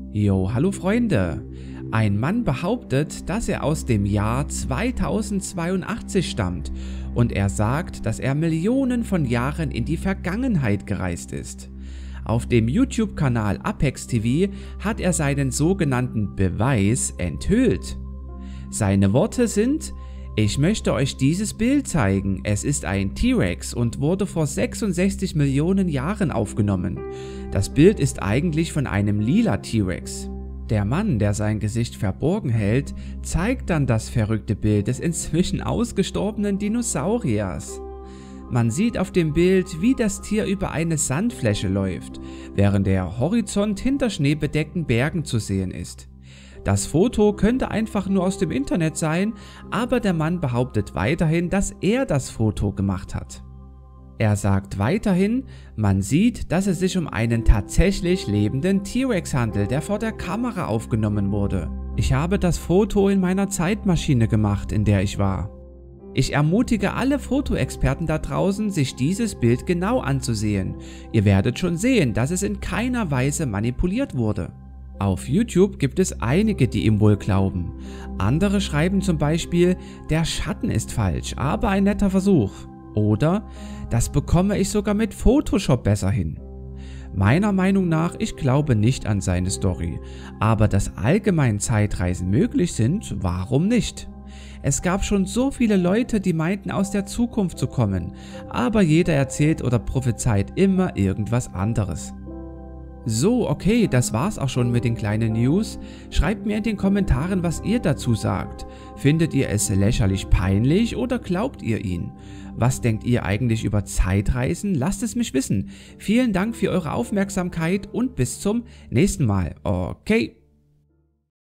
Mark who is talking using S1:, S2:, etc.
S1: Jo, hallo Freunde! Ein Mann behauptet, dass er aus dem Jahr 2082 stammt und er sagt, dass er Millionen von Jahren in die Vergangenheit gereist ist. Auf dem YouTube-Kanal Apex TV hat er seinen sogenannten Beweis enthüllt. Seine Worte sind: Ich möchte euch dieses Bild zeigen, es ist ein T-Rex und wurde vor 66 Millionen Jahren aufgenommen. Das Bild ist eigentlich von einem lila T-Rex. Der Mann, der sein Gesicht verborgen hält, zeigt dann das verrückte Bild des inzwischen ausgestorbenen Dinosauriers. Man sieht auf dem Bild, wie das Tier über eine Sandfläche läuft, während der Horizont hinter schneebedeckten Bergen zu sehen ist. Das Foto könnte einfach nur aus dem Internet sein, aber der Mann behauptet weiterhin, dass er das Foto gemacht hat. Er sagt weiterhin, man sieht, dass es sich um einen tatsächlich lebenden T-Rex handelt, der vor der Kamera aufgenommen wurde. Ich habe das Foto in meiner Zeitmaschine gemacht, in der ich war. Ich ermutige alle Fotoexperten da draußen, sich dieses Bild genau anzusehen. Ihr werdet schon sehen, dass es in keiner Weise manipuliert wurde. Auf YouTube gibt es einige, die ihm wohl glauben. Andere schreiben zum Beispiel, der Schatten ist falsch, aber ein netter Versuch. Oder, das bekomme ich sogar mit Photoshop besser hin. Meiner Meinung nach, ich glaube nicht an seine Story, aber dass allgemein Zeitreisen möglich sind, warum nicht? Es gab schon so viele Leute, die meinten, aus der Zukunft zu kommen, aber jeder erzählt oder prophezeit immer irgendwas anderes. So, okay, das war's auch schon mit den kleinen News. Schreibt mir in den Kommentaren, was ihr dazu sagt. Findet ihr es lächerlich peinlich oder glaubt ihr ihn? Was denkt ihr eigentlich über Zeitreisen? Lasst es mich wissen. Vielen Dank für eure Aufmerksamkeit und bis zum nächsten Mal. Okay.